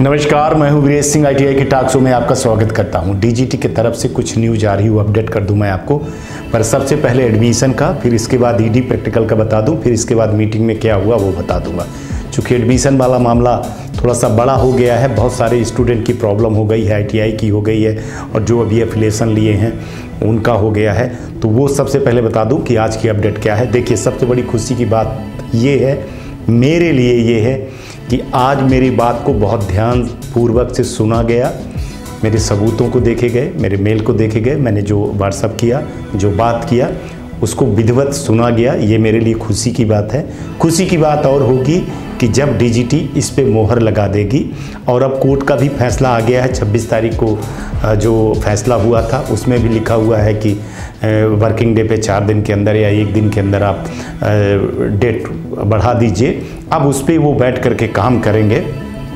नमस्कार, मैं हूं वीरेश सिंह। ITI के टॉक शो में आपका स्वागत करता हूं। DGT की तरफ से कुछ न्यूज आ रही है, वो अपडेट कर दूं मैं आपको। पर सबसे पहले एडमिशन का, फिर इसके बाद ED प्रैक्टिकल का बता दूं, फिर इसके बाद मीटिंग में क्या हुआ वो बता दूंगा। चूँकि एडमिशन वाला मामला थोड़ा सा बड़ा हो गया है, बहुत सारे स्टूडेंट की प्रॉब्लम हो गई है, ITI की हो गई है और जो अभी एफिलिएशन लिए हैं उनका हो गया है। तो वो सबसे पहले बता दूँ कि आज की अपडेट क्या है। देखिए, सबसे बड़ी खुशी की बात ये है, मेरे लिए ये है कि आज मेरी बात को बहुत ध्यान पूर्वक से सुना गया, मेरे सबूतों को देखे गए, मेरे मेल को देखे गए, मैंने जो व्हाट्सअप किया, जो बात किया उसको विधिवत सुना गया। ये मेरे लिए खुशी की बात है। खुशी की बात और होगी कि जब DGT इस पे मोहर लगा देगी। और अब कोर्ट का भी फैसला आ गया है। 26 तारीख को जो फैसला हुआ था उसमें भी लिखा हुआ है कि वर्किंग डे पे 4 दिन के अंदर या 1 दिन के अंदर आप डेट बढ़ा दीजिए। अब उस पर वो बैठ करके काम करेंगे।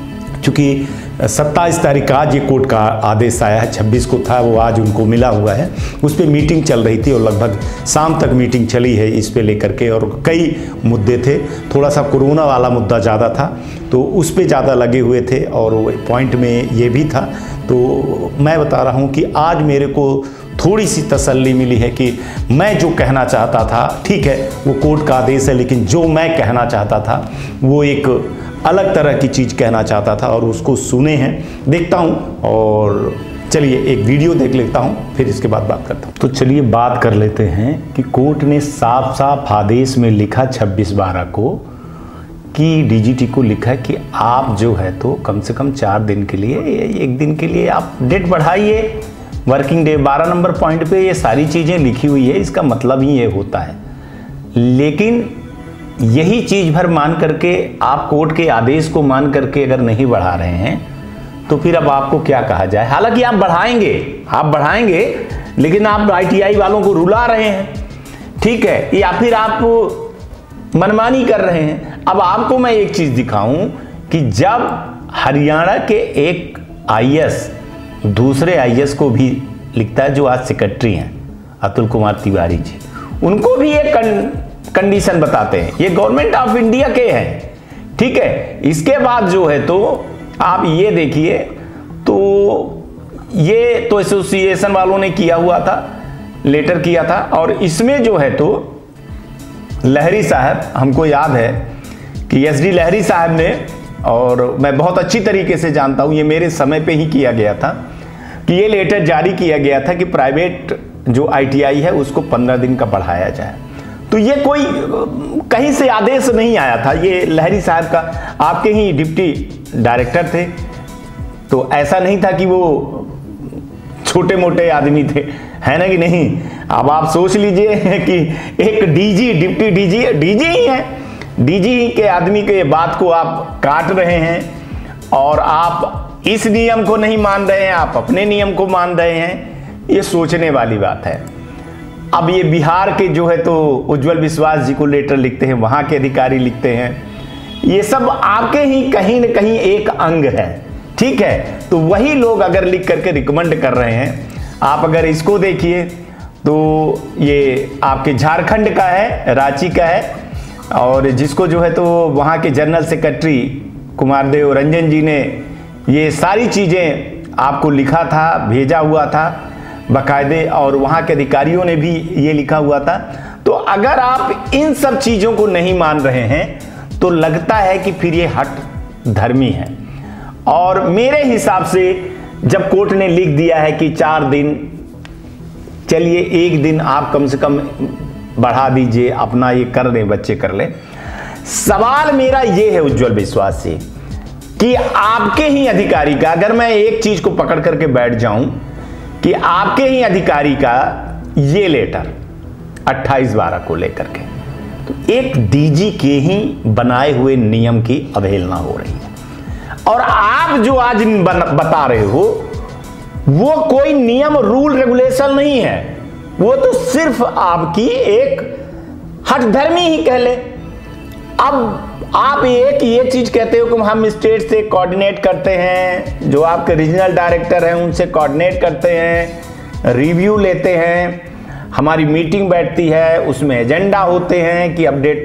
चूँकि 27 तारीख का आज ये कोर्ट का आदेश आया है, 26 को था, वो आज उनको मिला हुआ है। उस पर मीटिंग चल रही थी और लगभग शाम तक मीटिंग चली है इस पे लेकर के, और कई मुद्दे थे। थोड़ा सा कोरोना वाला मुद्दा ज़्यादा था तो उस पे ज़्यादा लगे हुए थे और पॉइंट में ये भी था। तो मैं बता रहा हूँ कि आज मेरे को थोड़ी सी तसल्ली मिली है कि मैं जो कहना चाहता था, ठीक है वो कोर्ट का आदेश है, लेकिन जो मैं कहना चाहता था वो एक अलग तरह की चीज़ कहना चाहता था और उसको सुने हैं। देखता हूँ और चलिए एक वीडियो देख लेता हूँ, फिर इसके बाद बात करता हूँ। तो चलिए बात कर लेते हैं कि कोर्ट ने साफ साफ आदेश में लिखा 26/12 को कि DGT को लिखा है कि आप जो है तो कम से कम 4 दिन के लिए, 1 दिन के लिए आप डेट बढ़ाइए। वर्किंग डे 12 नंबर पॉइंट पे ये सारी चीज़ें लिखी हुई है, इसका मतलब ही ये होता है। लेकिन यही चीज़ भर मान करके आप कोर्ट के आदेश को मान करके अगर नहीं बढ़ा रहे हैं तो फिर अब आपको क्या कहा जाए। हालांकि आप बढ़ाएंगे लेकिन आप ITI वालों को रुला रहे हैं, ठीक है, या फिर आप मनमानी कर रहे हैं। अब आपको मैं एक चीज़ दिखाऊं कि जब हरियाणा के एक IS दूसरे IS को भी लिखता है, जो आज सेक्रेटरी हैं अतुल कुमार तिवारी जी, उनको भी एक कंडीशन बताते हैं। ये गवर्नमेंट ऑफ इंडिया के हैं, ठीक है। इसके बाद जो है तो आप ये देखिए, तो ये तो एसोसिएशन वालों ने किया हुआ था, लेटर किया था। और इसमें जो है तो लहरी साहब, हमको याद है कि SD लहरी साहब ने, और मैं बहुत अच्छी तरीके से जानता हूं, ये मेरे समय पे ही किया गया था कि ये लेटर जारी किया गया था कि प्राइवेट जो ITI है उसको 15 दिन का बढ़ाया जाए। तो ये कोई कहीं से आदेश नहीं आया था, ये लहरी साहब का, आपके ही डिप्टी डायरेक्टर थे। तो ऐसा नहीं था कि वो छोटे मोटे आदमी थे, है ना कि नहीं। अब आप सोच लीजिए कि एक डिप्टी DG ही है, DG के आदमी के बात को आप काट रहे हैं और आप इस नियम को नहीं मान रहे हैं, आप अपने नियम को मान रहे हैं। ये सोचने वाली बात है। अब ये बिहार के जो है तो उज्जवल विश्वास जी को लेटर लिखते हैं, वहाँ के अधिकारी लिखते हैं, ये सब आपके ही कहीं न कहीं एक अंग है, ठीक है। तो वही लोग अगर लिख करके रिकमेंड कर रहे हैं, आप अगर इसको देखिए तो ये आपके झारखंड का है, रांची का है, और जिसको जो है तो वहाँ के जनरल सेक्रेटरी कुमार देव रंजन जी ने ये सारी चीज़ें आपको लिखा था, भेजा हुआ था बाकायदे, और वहाँ के अधिकारियों ने भी ये लिखा हुआ था। तो अगर आप इन सब चीज़ों को नहीं मान रहे हैं तो लगता है कि फिर ये हट धर्मी है। और मेरे हिसाब से जब कोर्ट ने लिख दिया है कि 4 दिन, चलिए 1 दिन आप कम से कम बढ़ा दीजिए, अपना ये कर लें, बच्चे कर लें। सवाल मेरा ये है उज्जवल विश्वास से कि आपके ही अधिकारी का, अगर मैं एक चीज़ को पकड़ करके बैठ जाऊं कि आपके ही अधिकारी का ये लेटर 28/12 को लेकर के, तो एक DG के ही बनाए हुए नियम की अवहेलना हो रही है। और आप जो आज बता रहे हो वो कोई नियम, रूल, रेगुलेशन नहीं है, वो तो सिर्फ आपकी एक हठधर्मी ही कह ले। अब आप ये चीज कहते हो कि हम स्टेट से कोऑर्डिनेट करते हैं, जो आपके रीजनल डायरेक्टर हैं उनसे कोऑर्डिनेट करते हैं, रिव्यू लेते हैं, हमारी मीटिंग बैठती है, उसमें एजेंडा होते हैं कि अपडेट।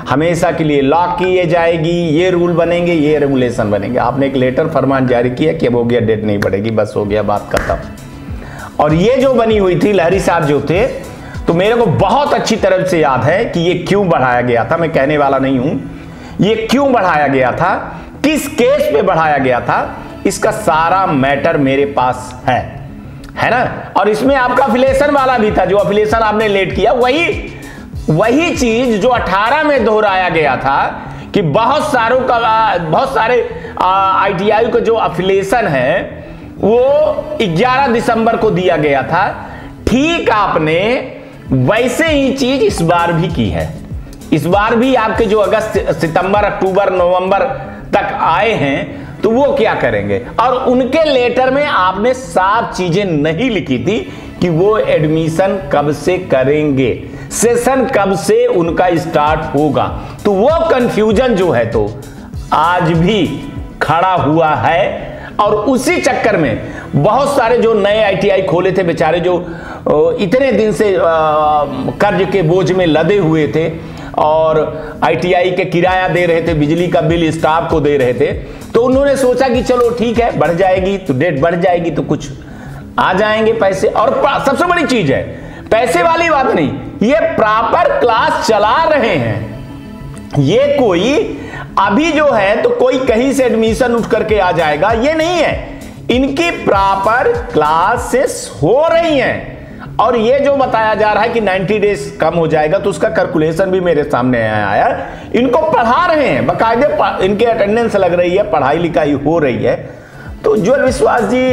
हमेशा के लिए लॉक किए जाएगी, ये रूल बनेंगे, ये रेगुलेशन बनेंगे। आपने एक लेटर फरमान जारी किया कि अब हो गया, डेट नहीं बढ़ेगी, बस हो गया, बात खत्म। और ये जो बनी हुई थी, लहरी साहब जो थे, तो मेरे को बहुत अच्छी तरह से याद है कि ये क्यों बढ़ाया गया था। मैं कहने वाला नहीं हूं ये क्यों बढ़ाया गया था, किस केस पे बढ़ाया गया था, इसका सारा मैटर मेरे पास है ना। और इसमें आपका अफिलिएशन वाला भी था, जो अफिलिएशन आपने लेट किया, वही चीज जो 18 में दोहराया गया था कि बहुत सारे ITI का जो अफिलिएशन है वो 11 दिसंबर को दिया गया था। ठीक आपने वैसे ही चीज इस बार भी की है। इस बार भी आपके जो अगस्त, सितंबर, अक्टूबर, नवंबर तक आए हैं, तो वो क्या करेंगे। और उनके लेटर में आपने साफ चीजें नहीं लिखी थी कि वो एडमिशन कब से करेंगे, सेशन कब से उनका स्टार्ट होगा। तो वो कंफ्यूजन जो है तो आज भी खड़ा हुआ है। और उसी चक्कर में बहुत सारे जो नए ITI खोले थे बेचारे, जो इतने दिन से कर्ज के बोझ में लदे हुए थे और ITI के किराया दे रहे थे, बिजली का बिल स्टाफ को दे रहे थे, तो उन्होंने सोचा कि चलो ठीक है, बढ़ जाएगी तो डेट बढ़ जाएगी तो कुछ आ जाएंगे पैसे। और सबसे बड़ी चीज है, पैसे वाली बात नहीं, ये प्रॉपर क्लास चला रहे हैं। ये कोई अभी जो है तो कोई कहीं से एडमिशन उठ करके आ जाएगा, ये नहीं है। इनकी प्रॉपर क्लासेस हो रही हैं। और ये जो बताया जा रहा है कि 90 डेज कम हो जाएगा, तो उसका कैलकुलेशन भी मेरे सामने आया। इनको पढ़ा रहे हैं, बाकायदे इनके अटेंडेंस लग रही है, पढ़ाई लिखाई हो रही है। तो उज्ज्वल विश्वास जी,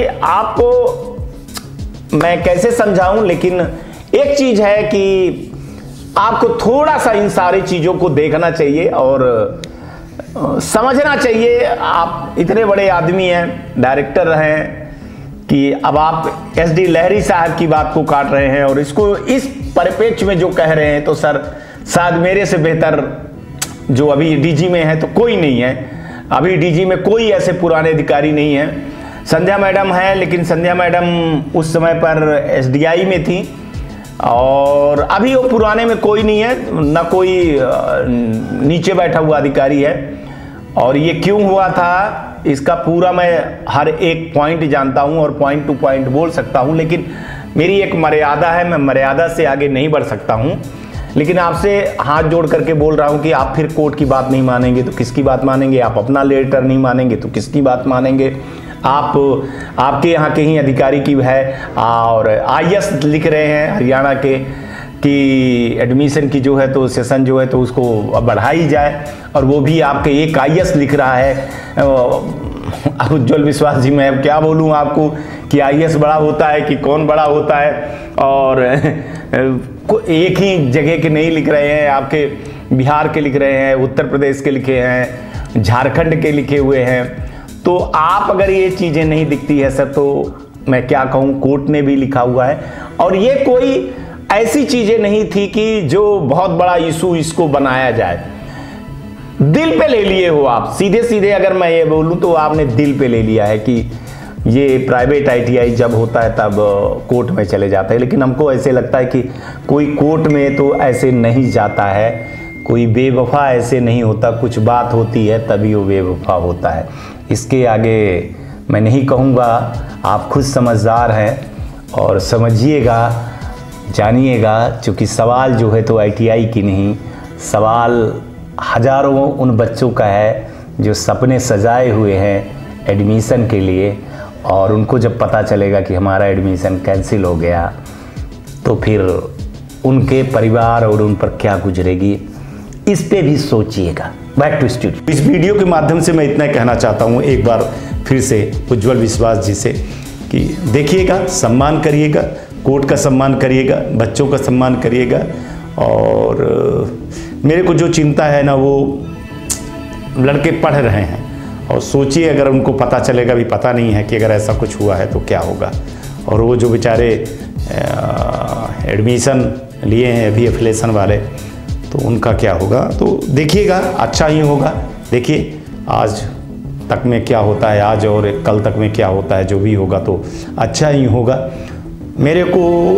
आपको मैं कैसे समझाऊं, लेकिन एक चीज है कि आपको थोड़ा सा इन सारी चीजों को देखना चाहिए और समझना चाहिए। आप इतने बड़े आदमी हैं, डायरेक्टर हैं, कि अब आप SD लहरी साहब की बात को काट रहे हैं और इसको इस परिप्रेक्ष्य में जो कह रहे हैं, तो सर शायद मेरे से बेहतर जो अभी DG में है तो कोई नहीं है। अभी DG में कोई ऐसे पुराने अधिकारी नहीं है। संध्या मैडम है, लेकिन संध्या मैडम उस समय पर SDI में थी और अभी वो पुराने में कोई नहीं है, ना कोई नीचे बैठा हुआ अधिकारी है। और ये क्यों हुआ था, इसका पूरा मैं हर एक पॉइंट जानता हूं और पॉइंट टू पॉइंट बोल सकता हूं, लेकिन मेरी एक मर्यादा है, मैं मर्यादा से आगे नहीं बढ़ सकता हूं। लेकिन आपसे हाथ जोड़ करके बोल रहा हूं कि आप फिर कोर्ट की बात नहीं मानेंगे तो किसकी बात मानेंगे, आप अपना लेटर नहीं मानेंगे तो किसकी बात मानेंगे। आपके यहाँ के ही अधिकारी की है और IS लिख रहे हैं हरियाणा के कि एडमिशन की जो है तो सेशन जो है तो उसको बढ़ाई जाए, और वो भी आपके एक IS लिख रहा है। उज्ज्वल विश्वास जी, मैं क्या बोलूं आपको कि IS बड़ा होता है कि कौन बड़ा होता है। और एक ही जगह के नहीं लिख रहे हैं, आपके बिहार के लिख रहे हैं, उत्तर प्रदेश के लिखे हैं, झारखंड के लिखे हुए हैं। तो आप अगर ये चीज़ें नहीं दिखती है सर, तो मैं क्या कहूँ, कोर्ट ने भी लिखा हुआ है। और ये कोई ऐसी चीजें नहीं थी कि जो बहुत बड़ा इशू इसको बनाया जाए। दिल पे ले लिए हो आप, सीधे सीधे अगर मैं ये बोलूं तो आपने दिल पे ले लिया है कि ये प्राइवेट ITI जब होता है तब कोर्ट में चले जाते हैं। लेकिन हमको ऐसे लगता है कि कोई कोर्ट में तो ऐसे नहीं जाता है, कोई बेवफा ऐसे नहीं होता, कुछ बात होती है तभी वो बेवफा होता है। इसके आगे मैं नहीं कहूँगा, आप खुद समझदार हैं और समझिएगा, जानिएगा। क्योंकि सवाल जो है तो ITI की नहीं, सवाल हजारों उन बच्चों का है जो सपने सजाए हुए हैं एडमिशन के लिए, और उनको जब पता चलेगा कि हमारा एडमिशन कैंसिल हो गया तो फिर उनके परिवार और उन पर क्या गुजरेगी, इस पे भी सोचिएगा। Back to studio. इस वीडियो के माध्यम से मैं इतना कहना चाहता हूँ एक बार फिर से उज्ज्वल विश्वास जी से कि देखिएगा, सम्मान करिएगा, कोर्ट का सम्मान करिएगा, बच्चों का सम्मान करिएगा। और मेरे को जो चिंता है ना, वो लड़के पढ़ रहे हैं और सोचिए अगर उनको पता चलेगा, भी पता नहीं है कि अगर ऐसा कुछ हुआ है तो क्या होगा। और वो जो बेचारे एडमिशन लिए हैं अभी एफिलिएशन वाले, तो उनका क्या होगा। तो देखिएगा, अच्छा ही होगा। देखिए आज तक में क्या होता है, आज और कल तक में क्या होता है, जो भी होगा तो अच्छा ही होगा। मेरे को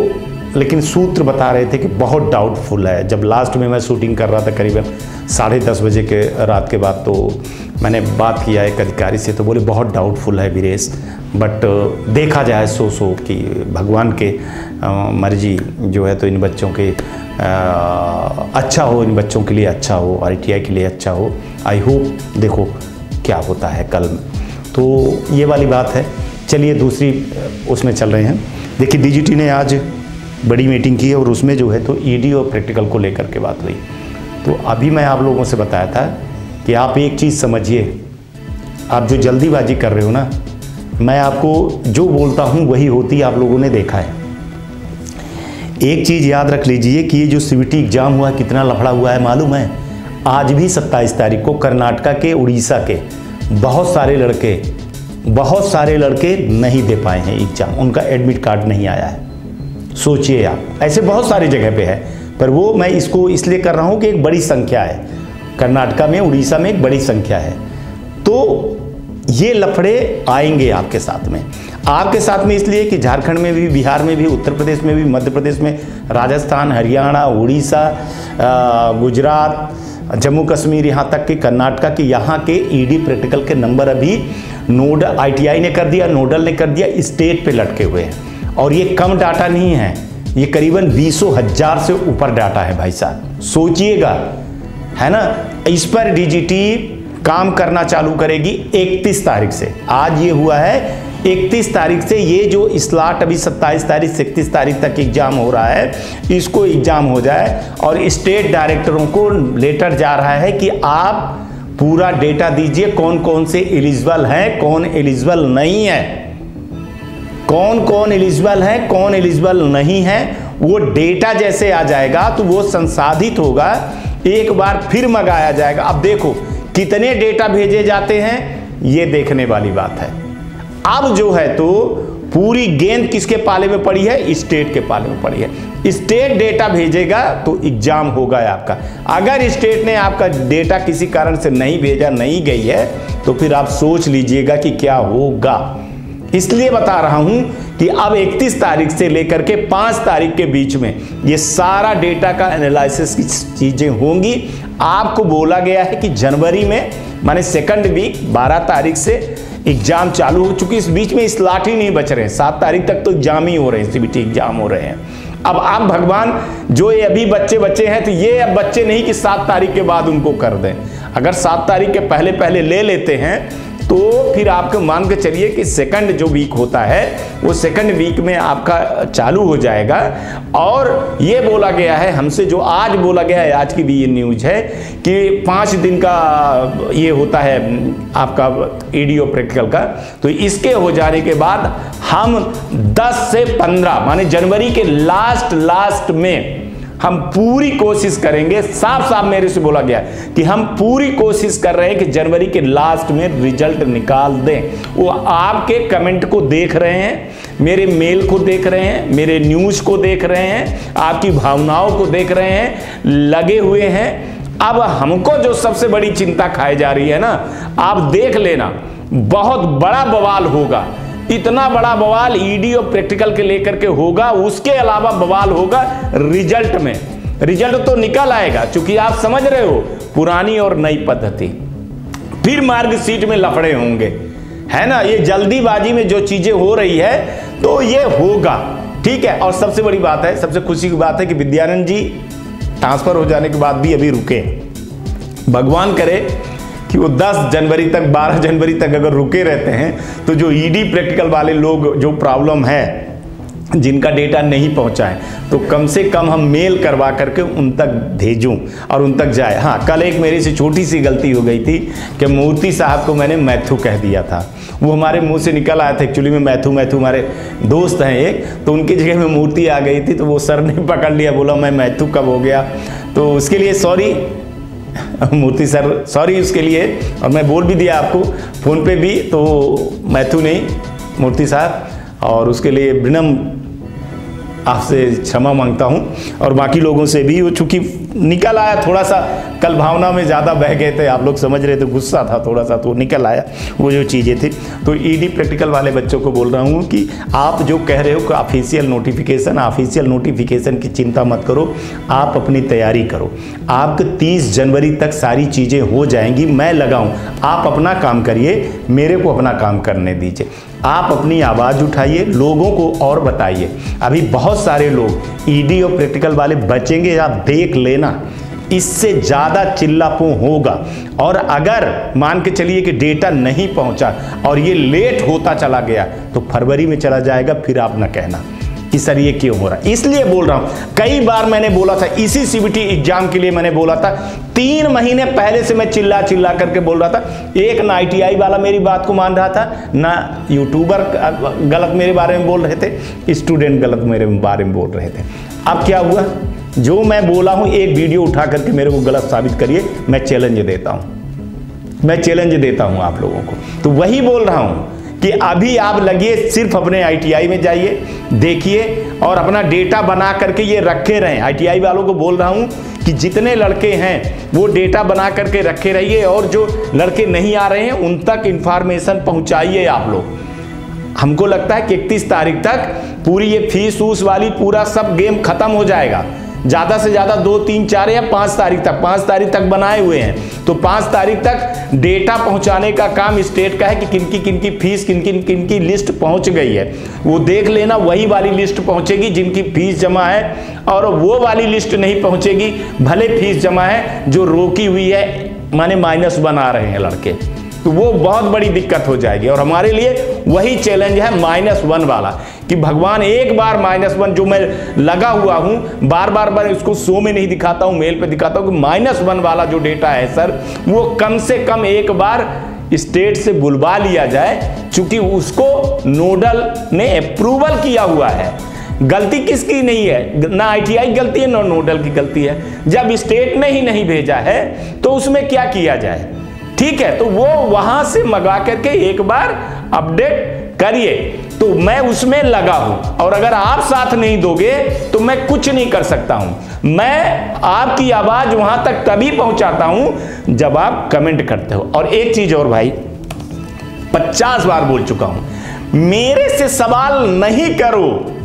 लेकिन सूत्र बता रहे थे कि बहुत डाउटफुल है। जब लास्ट में मैं शूटिंग कर रहा था करीबन 10:30 बजे के रात के बाद, तो मैंने बात किया एक अधिकारी से, तो बोले बहुत डाउटफुल है वीरेश, बट देखा जाए सो कि भगवान के मर्जी जो है तो इन बच्चों के अच्छा हो, इन बच्चों के लिए अच्छा हो, ITI के लिए अच्छा हो। आई होप देखो क्या होता है कल। तो ये वाली बात है। चलिए दूसरी उसमें चल रहे हैं। देखिए DGT ने आज बड़ी मीटिंग की है और उसमें जो है तो ED और प्रैक्टिकल को लेकर के बात हुई। तो अभी मैं आप लोगों से बताया था कि आप एक चीज़ समझिए, आप जो जल्दीबाजी कर रहे हो ना, मैं आपको जो बोलता हूँ वही होती आप लोगों ने देखा है। एक चीज़ याद रख लीजिए कि ये जो CBT एग्ज़ाम हुआ कितना लफड़ा हुआ है मालूम है। आज भी 27 तारीख को कर्नाटका के, उड़ीसा के बहुत सारे लड़के नहीं दे पाए हैं एग्ज़ाम, उनका एडमिट कार्ड नहीं आया है। सोचिए आप, ऐसे बहुत सारी जगह पे है, पर वो मैं इसको इसलिए कर रहा हूँ कि एक बड़ी संख्या है कर्नाटका में, उड़ीसा में एक बड़ी संख्या है। तो ये लफड़े आएंगे आपके साथ में इसलिए कि झारखंड में भी, बिहार में भी, उत्तर प्रदेश में भी, मध्य प्रदेश में, राजस्थान, हरियाणा, उड़ीसा, गुजरात, जम्मू कश्मीर, यहाँ तक कि कर्नाटका के यहाँ के ED प्रैक्टिकल के नंबर अभी नोडल ITI ने कर दिया, नोडल ने कर दिया, स्टेट पे लटके हुए हैं। और ये कम डाटा नहीं है, ये करीबन 20,000 से ऊपर डाटा है भाई साहब, सोचिएगा, है ना। इस पर DGT काम करना चालू करेगी 31 तारीख से। आज ये हुआ है 31 तारीख से, ये जो स्लॉट अभी 27 तारीख से 31 तारीख तक एग्जाम हो रहा है, इसको एग्जाम हो जाए और स्टेट डायरेक्टरों को लेटर जा रहा है कि आप पूरा डेटा दीजिए, कौन कौन से एलिजिबल हैं, कौन एलिजिबल नहीं है, कौन एलिजिबल है, कौन एलिजिबल नहीं है। वो डेटा जैसे आ जाएगा तो वो संसाधित होगा, एक बार फिर मंगाया जाएगा। अब देखो कितने डेटा भेजे जाते हैं, ये देखने वाली बात है। अब जो है तो पूरी गेंद किसके पाले में पड़ी है? स्टेट के पाले में पड़ी है। स्टेट डेटा भेजेगा तो एग्जाम होगा आपका। अगर स्टेट ने आपका डेटा किसी कारण से नहीं भेजा, नहीं गई है, तो फिर आप सोच लीजिएगा कि क्या होगा। इसलिए बता रहा हूं कि अब 31 तारीख से लेकर के 5 तारीख के बीच में ये सारा डेटा का एनालिसिस की चीजें होंगी। आपको बोला गया है कि जनवरी में, माने सेकंड वीक 12 तारीख से एग्जाम चालू हो चुकी। इस बीच में स्लॉट ही नहीं बच रहे हैं, 7 तारीख तक तो एग्जाम ही हो रहे हैं, CBT एग्जाम हो रहे हैं। अब आप भगवान जो ये अभी बच्चे हैं, तो ये अब बच्चे नहीं कि 7 तारीख के बाद उनको कर दें। अगर 7 तारीख के पहले ले लेते हैं तो फिर आपको मान के चलिए कि सेकंड जो वीक होता है वो सेकंड वीक में आपका चालू हो जाएगा। और ये बोला गया है हमसे, जो आज बोला गया है, आज की भी ये न्यूज है कि 5 दिन का ये होता है आपका ED प्रैक्टिकल का। तो इसके हो जाने के बाद हम 10 से 15 माने जनवरी के लास्ट में हम पूरी कोशिश करेंगे। साफ मेरे से बोला गया कि हम पूरी कोशिश कर रहे हैं कि जनवरी के लास्ट में रिजल्ट निकाल दें। वो आपके कमेंट को देख रहे हैं, मेरे मेल को देख रहे हैं, मेरे न्यूज को देख रहे हैं, आपकी भावनाओं को देख रहे हैं, लगे हुए हैं। अब हमको जो सबसे बड़ी चिंता खाई जा रही है ना, आप देख लेना, बहुत बड़ा बवाल होगा। इतना बड़ा बवाल ED और प्रैक्टिकल के लेकर के होगा। उसके अलावा बवाल होगा रिजल्ट में। रिजल्ट तो निकल आएगा, क्योंकि आप समझ रहे हो पुरानी और नई पद्धति, फिर मार्कशीट में लफड़े होंगे, है ना। ये जल्दीबाजी में जो चीजें हो रही है तो ये होगा, ठीक है। और सबसे बड़ी बात है, सबसे खुशी की बात है कि विद्यानंद जी ट्रांसफर हो जाने के बाद भी अभी रुके। भगवान करे कि वो 10 जनवरी तक, 12 जनवरी तक अगर रुके रहते हैं तो जो ED प्रैक्टिकल वाले लोग, जो प्रॉब्लम है, जिनका डेटा नहीं पहुंचा है, तो कम से कम हम मेल करवा करके उन तक भेजूं और उन तक जाए। हाँ, कल एक मेरी से छोटी सी गलती हो गई थी कि मूर्ति साहब को मैंने मैथू कह दिया था। वो हमारे मुंह से निकल आया था, एक्चुअली में मैथू हमारे दोस्त हैं एक, तो उनकी जगह में मूर्ति आ गई थी, तो वो सर ने पकड़ लिया, बोला मैं मैथू कब हो गया। तो उसके लिए सॉरी मूर्ति सर, सॉरी उसके लिए। और मैं बोल भी दिया आपको फोन पे भी, तो मैथू नहीं, मूर्ति साहब, और उसके लिए विनम्र आपसे क्षमा मांगता हूं और बाकी लोगों से भी। वो चूंकि निकल आया थोड़ा सा, कल भावना में ज़्यादा बह गए थे, आप लोग समझ रहे थे, गुस्सा था थोड़ा सा, तो निकल आया वो जो चीज़ें थी। तो ईडी प्रैक्टिकल वाले बच्चों को बोल रहा हूँ कि आप जो कह रहे हो कि ऑफिशियल नोटिफिकेशन की चिंता मत करो, आप अपनी तैयारी करो। आपके 30 जनवरी तक सारी चीज़ें हो जाएंगी, मैं लगाऊं, आप अपना काम करिए, मेरे को अपना काम करने दीजिए। आप अपनी आवाज़ उठाइए, लोगों को और बताइए। अभी बहुत सारे लोग ईडी और प्रैक्टिकल वाले बचेंगे, आप देख लेना, इससे ज़्यादा चिल्लापन होगा। और अगर मान के चलिए कि डेटा नहीं पहुंचा और ये लेट होता चला गया तो फरवरी में चला जाएगा, फिर आप ना कहना कि सर ये क्यों हो रहा है। इसलिए बोल रहा हूं, कई बार मैंने बोला था, इसी सीबीटी एग्जाम के लिए मैंने बोला था, 3 महीने पहले से मैं चिल्ला करके बोल रहा था। एक ना ITI वाला मेरी बात को मान रहा था, ना यूट्यूबर गलत मेरे बारे में बोल रहे थे, स्टूडेंट गलत मेरे बारे में बोल रहे थे। अब क्या हुआ, जो मैं बोला हूं एक वीडियो उठा करके मेरे को गलत साबित करिए, मैं चैलेंज देता हूं आप लोगों को। तो वही बोल रहा हूं कि अभी आप लगिए, सिर्फ अपने ITI में जाइए, देखिए और अपना डेटा बना करके ये रखे रहें। ITI वालों को बोल रहा हूं कि जितने लड़के हैं वो डेटा बना करके रखे रहिए, और जो लड़के नहीं आ रहे हैं उन तक इंफॉर्मेशन पहुंचाइए आप लोग। हमको लगता है कि 31 तारीख तक पूरी ये फीस ऊस वाली पूरा सब गेम खत्म हो जाएगा। ज़्यादा से ज़्यादा 2, 3, 4 या 5 तारीख तक, 5 तारीख तक बनाए हुए हैं, तो 5 तारीख तक डेटा पहुंचाने का काम स्टेट का है कि किनकी फीस किनकी लिस्ट पहुंच गई है, वो देख लेना। वही वाली लिस्ट पहुंचेगी जिनकी फीस जमा है, और वो वाली लिस्ट नहीं पहुंचेगी भले फीस जमा है, जो रोकी हुई है, माने माइनस बना रहे हैं लड़के, तो वो बहुत बड़ी दिक्कत हो जाएगी। और हमारे लिए वही चैलेंज है -1 वाला, कि भगवान एक बार -1 जो मैं लगा हुआ हूं, बार बार उसको शो में नहीं दिखाता हूं, मेल पे दिखाता हूं कि -1 वाला जो डेटा है सर, वो कम से कम एक बार स्टेट से बुलवा लिया जाए, चूंकि उसको नोडल ने अप्रूवल किया हुआ है। गलती किसकी नहीं है, ना ITI की गलती है ना नोडल की गलती है। जब स्टेट ने ही नहीं भेजा है तो उसमें क्या किया जाए, ठीक है। तो वो वहां से मंगा करके एक बार अपडेट करिए, तो मैं उसमें लगा हूं, और अगर आप साथ नहीं दोगे तो मैं कुछ नहीं कर सकता हूं। मैं आपकी आवाज वहां तक तभी पहुंचाता हूं जब आप कमेंट करते हो। और एक चीज और भाई, 50 बार बोल चुका हूं, मेरे से सवाल नहीं करो,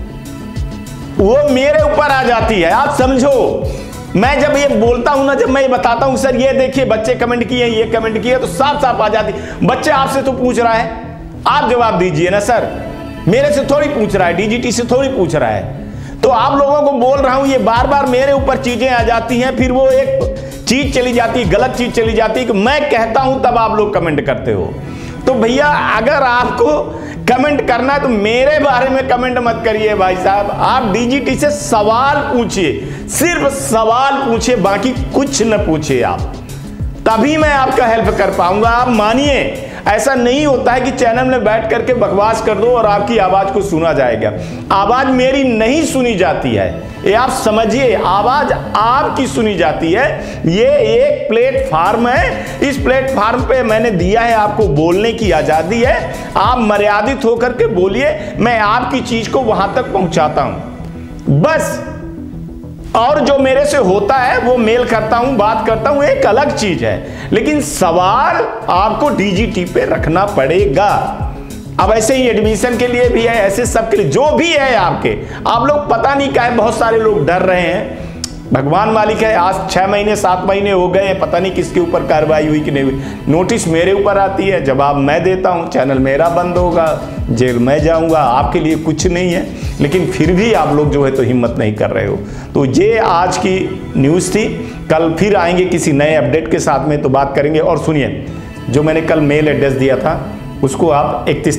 वो मेरे ऊपर आ जाती है, आप समझो। मैं जब ये बोलता हूं ना, जब मैं ये बताता हूं सर ये देखिए बच्चे कमेंट किए, ये कमेंट किए, तो साफ साफ आ जाती, बच्चे आपसे तो पूछ रहा है, आप जवाब दीजिए ना सर, मेरे से थोड़ी पूछ रहा है, DGT से थोड़ी पूछ रहा है। तो आप लोगों को बोल रहा हूं, ये बार बार मेरे ऊपर चीजें आ जाती हैं, फिर वो एक चीज चली जाती है, गलत चीज चली जाती है कि मैं कहता हूं तब आप लोग कमेंट करते हो। तो भैया अगर आपको कमेंट करना है तो मेरे बारे में कमेंट मत करिए भाई साहब, आप DGT से सवाल पूछिए, सिर्फ सवाल पूछिए, बाकी कुछ न पूछिए आप, तभी मैं आपका हेल्प कर पाऊंगा। आप मानिए, ऐसा नहीं होता है कि चैनल में बैठ करके बकवास कर दो और आपकी आवाज को सुना जाएगा। आवाज मेरी नहीं सुनी जाती है, ये आप समझिए, आवाज आपकी सुनी जाती है। ये एक प्लेटफार्म है, इस प्लेटफार्म पे मैंने दिया है आपको बोलने की आजादी है, आप मर्यादित होकर के बोलिए, मैं आपकी चीज को वहां तक पहुंचाता हूं बस। और जो मेरे से होता है वो मेल करता हूं, बात करता हूं, एक अलग चीज है, लेकिन सवाल आपको DGT पे रखना पड़ेगा। अब ऐसे ही एडमिशन के लिए भी है, ऐसे सब के लिए जो भी है आपके, आप लोग पता नहीं क्या है, बहुत सारे लोग डर रहे हैं, भगवान मालिक है। आज 6 महीने 7 महीने हो गए, पता नहीं किसके ऊपर कार्रवाई हुई कि नहीं हुई। नोटिस मेरे ऊपर आती है, जवाब मैं देता हूं, चैनल मेरा बंद होगा, जेल मैं जाऊंगा, आपके लिए कुछ नहीं है, लेकिन फिर भी आप लोग जो है तो हिम्मत नहीं कर रहे हो। तो ये आज की न्यूज़ थी, कल फिर आएंगे किसी नए अपडेट के साथ में, तो बात करेंगे। और सुनिए, जो मैंने कल मेल एड्रेस दिया था उसको आप 31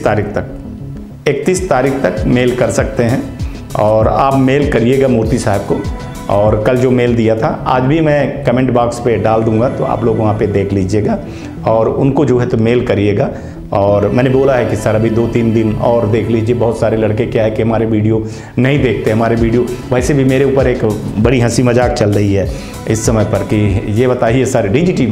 तारीख तक मेल कर सकते हैं, और आप मेल करिएगा मूर्ति साहब को। और कल जो मेल दिया था आज भी मैं कमेंट बॉक्स पे डाल दूंगा, तो आप लोग वहाँ पे देख लीजिएगा और उनको जो है तो मेल करिएगा। और मैंने बोला है कि सर अभी 2-3 दिन और देख लीजिए, बहुत सारे लड़के क्या है कि हमारे वीडियो नहीं देखते, हमारे वीडियो वैसे भी मेरे ऊपर एक बड़ी हंसी मजाक चल रही है इस समय पर कि ये बताइए सर DGT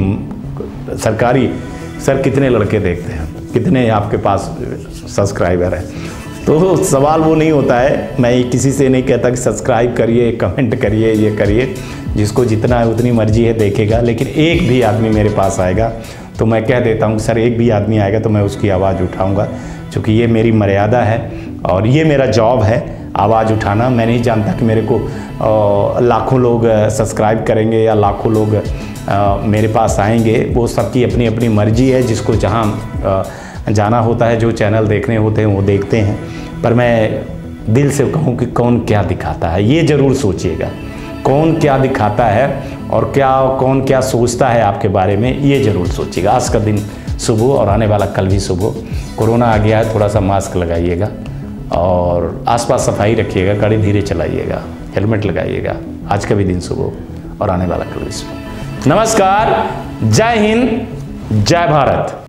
सरकारी सर कितने लड़के देखते हैं, कितने आपके पास सब्सक्राइबर है। तो सवाल वो नहीं होता है। मैं किसी से नहीं कहता कि सब्सक्राइब करिए, कमेंट करिए, ये करिए, जिसको जितना है उतनी मर्जी है देखेगा। लेकिन एक भी आदमी मेरे पास आएगा तो मैं कह देता हूँ सर एक भी आदमी आएगा तो मैं उसकी आवाज़ उठाऊँगा, क्योंकि ये मेरी मर्यादा है और ये मेरा जॉब है आवाज़ उठाना। मैं नहीं जानता कि मेरे को लाखों लोग सब्सक्राइब करेंगे या लाखों लोग मेरे पास आएंगे, वो सबकी अपनी अपनी मर्जी है। जिसको जहाँ जाना होता है, जो चैनल देखने होते हैं वो देखते हैं। पर मैं दिल से कहूँ कि कौन क्या दिखाता है ये ज़रूर सोचिएगा। कौन क्या दिखाता है और कौन क्या सोचता है आपके बारे में, ये ज़रूर सोचिएगा। आज का दिन शुभ हो और आने वाला कल भी शुभ हो। कोरोना आ गया है, थोड़ा सा मास्क लगाइएगा और आसपास सफाई रखिएगा, गाड़ी धीरे चलाइएगा, हेलमेट लगाइएगा। आज का भी दिन शुभ हो और आने वाला कल भी शुभ हो। नमस्कार, जय हिंद, जय भारत।